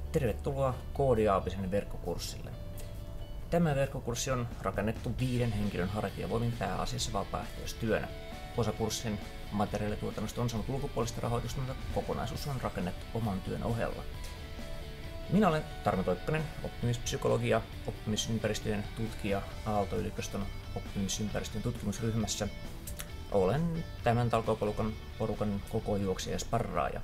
Tervetuloa Koodiaapisen verkkokurssille. Tämä verkkokurssi on rakennettu 5 henkilön hartiavoimin pääasiassa vapaaehtoistyönä. Osa kurssin materiaalituotannosta on saanut ulkopuolista rahoitusta, mutta kokonaisuus on rakennettu oman työn ohella. Minä olen Tarmo Toippanen, oppimispsykologi ja oppimisympäristöjen tutkija Aalto-yliopiston oppimisympäristön tutkimusryhmässä. Olen tämän talkooporukan koko juoksija ja sparraaja.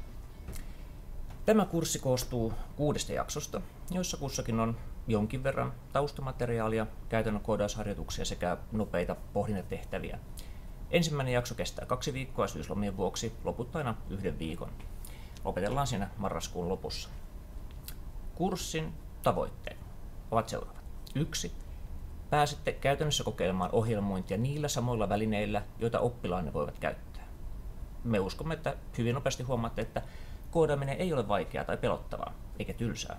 Tämä kurssi koostuu 6 jaksosta, joissa kussakin on jonkin verran taustamateriaalia, käytännön koodausharjoituksia sekä nopeita pohdintatehtäviä. Ensimmäinen jakso kestää 2 viikkoa syyslomien vuoksi, loput aina 1 viikon. Lopetellaan siinä marraskuun lopussa. Kurssin tavoitteet ovat seuraavat. 1. Pääsette käytännössä kokeilemaan ohjelmointia niillä samoilla välineillä, joita oppilaanne voivat käyttää. Me uskomme, että hyvin nopeasti huomaatte, että koodaaminen ei ole vaikeaa tai pelottavaa, eikä tylsää.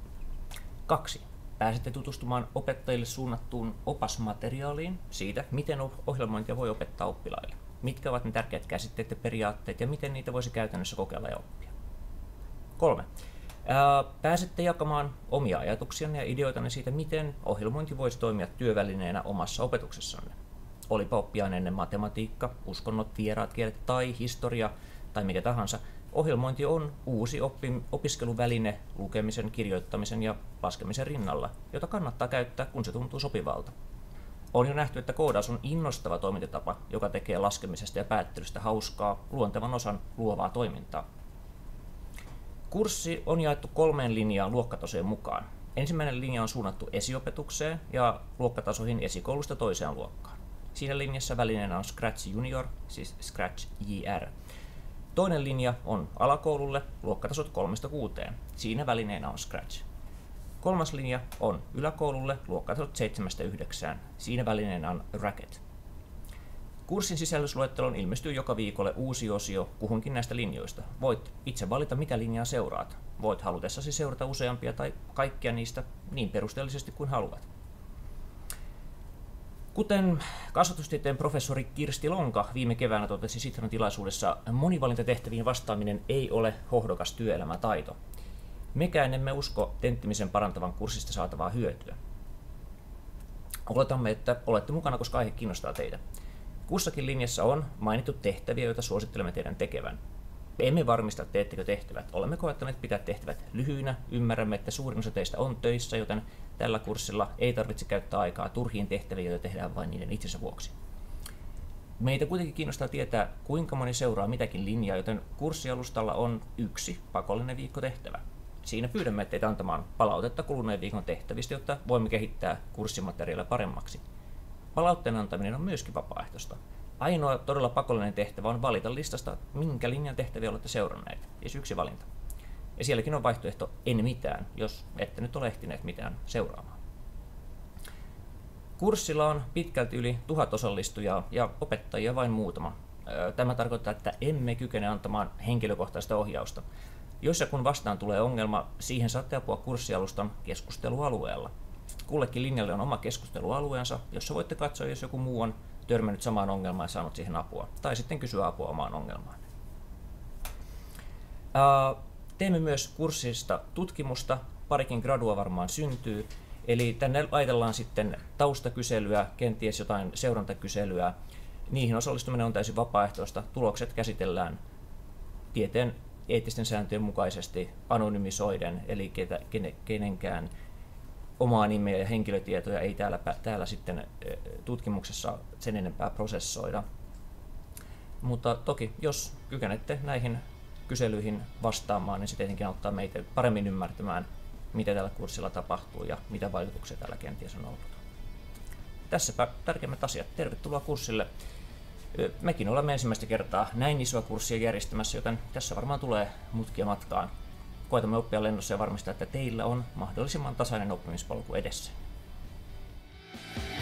2. Pääsette tutustumaan opettajille suunnattuun opasmateriaaliin siitä, miten ohjelmointia voi opettaa oppilaille. Mitkä ovat ne tärkeät käsitteet ja periaatteet ja miten niitä voisi käytännössä kokeilla ja oppia. 3. Pääsette jakamaan omia ajatuksianne ja ideoitanne siitä, miten ohjelmointi voisi toimia työvälineenä omassa opetuksessanne. Olipa oppiaineenne matematiikka, uskonnot, vieraat kielet tai historia tai mikä tahansa, ohjelmointi on uusi opiskeluväline lukemisen, kirjoittamisen ja laskemisen rinnalla, jota kannattaa käyttää, kun se tuntuu sopivalta. On jo nähty, että koodaus on innostava toimintatapa, joka tekee laskemisesta ja päättelystä hauskaa, luontevan osan luovaa toimintaa. Kurssi on jaettu 3 linjaan luokkatasojen mukaan. Ensimmäinen linja on suunnattu esiopetukseen ja luokkatasoihin esikoulusta toiseen luokkaan. Siinä linjassa välineenä on Scratch Junior, siis Scratch JR. Toinen linja on alakoululle, luokkatasot 3–6. Siinä välineenä on Scratch. 3. linja on yläkoululle, luokkatasot 7–9. Siinä välineenä on Racket. Kurssin sisällysluetteloon ilmestyy joka viikolle uusi osio kuhunkin näistä linjoista. Voit itse valita, mitä linjaa seuraat. Voit halutessasi seurata useampia tai kaikkia niistä niin perusteellisesti kuin haluat. Kuten kasvatustieteen professori Kirsti Lonka viime keväänä totesi Sitran tilaisuudessa, monivalintatehtäviin vastaaminen ei ole hohdokas työelämätaito. Mekään emme usko tenttymisen parantavan kurssista saatavaa hyötyä. Oletamme, että olette mukana, koska aihe kiinnostaa teitä. Kussakin linjassa on mainittu tehtäviä, joita suosittelemme teidän tekevän. Emme varmista, teettekö tehtävät. Olemme koettaneet pitää tehtävät lyhyinä. Ymmärrämme, että suurin osa teistä on töissä, joten tällä kurssilla ei tarvitse käyttää aikaa turhiin tehtäviin, joita tehdään vain niiden itsensä vuoksi. Meitä kuitenkin kiinnostaa tietää, kuinka moni seuraa mitäkin linjaa, joten kurssialustalla on 1 pakollinen viikkotehtävä. Siinä pyydämme teitä antamaan palautetta kuluneen viikon tehtävistä, jotta voimme kehittää kurssimateriaalia paremmaksi. Palautteen antaminen on myöskin vapaaehtoista. Ainoa todella pakollinen tehtävä on valita listasta, minkä linjan tehtäviä olette seuranneet. Siis 1 valinta. Ja sielläkin on vaihtoehto en mitään, jos ette nyt ole ehtineet mitään seuraamaan. Kurssilla on pitkälti yli 1000 osallistujaa ja opettajia vain muutama. Tämä tarkoittaa, että emme kykene antamaan henkilökohtaista ohjausta. Jos ja kun vastaan tulee ongelma, siihen saatte apua kurssialustan keskustelualueella. Kullekin linjalle on oma keskustelualueensa, jossa voitte katsoa, jos joku muu on törmännyt samaan ongelmaan ja saanut siihen apua, tai sitten kysyä apua omaan ongelmaan. Teemme myös kurssista tutkimusta, parikin gradua varmaan syntyy, eli tänne laitellaan sitten taustakyselyä, kenties jotain seurantakyselyä. Niihin osallistuminen on täysin vapaaehtoista, tulokset käsitellään tieteen eettisten sääntöjen mukaisesti anonymisoiden, eli kenenkään omaa nimeä ja henkilötietoja ei täällä sitten tutkimuksessa sen enempää prosessoida. Mutta toki, jos kykenette näihin kyselyihin vastaamaan, niin se tietenkin auttaa meitä paremmin ymmärtämään, mitä tällä kurssilla tapahtuu ja mitä vaikutuksia täällä kenties on ollut. Tässäpä tärkeimmät asiat. Tervetuloa kurssille. Mekin olemme ensimmäistä kertaa näin isoa kurssia järjestämässä, joten tässä varmaan tulee mutkia matkaan. Koetamme oppia lennossa ja varmistaa, että teillä on mahdollisimman tasainen oppimispolku edessä.